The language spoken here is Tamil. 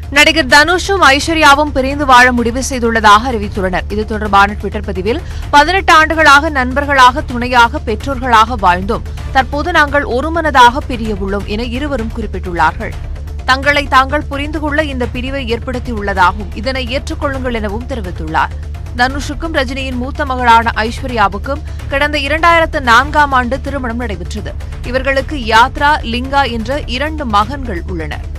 நடிகர் தனுஷும் ஐஸ்வர்யாவும் பிரிந்து வாழ முடிவு செய்துள்ளதாக அறிவித்துள்ளனர். இது தொடர்பான டுவிட்டர் பதிவில் 18 ஆண்டுகளாக நண்பர்களாக, துணையாக, பெற்றோர்களாக வாழ்ந்தோம். தற்போது நாங்கள் ஒருமனதாக பிரிய உள்ளோம் என இருவரும் குறிப்பிட்டுள்ளார்கள். தங்களை தாங்கள் புரிந்து கொள்ள இந்த பிரிவை ஏற்படுத்தியுள்ளதாகவும் இதனை ஏற்றுக்கொள்ளுங்கள் எனவும் தெரிவித்துள்ளார். தனுஷுக்கும் ரஜினியின் மூத்த மகளான ஐஸ்வர்யாவுக்கும் கடந்த 2004ஆம் ஆண்டு திருமணம் நடைபெற்றது. இவர்களுக்கு யாத்ரா, லிங்கா என்ற 2 மகன்கள் உள்ளனர்.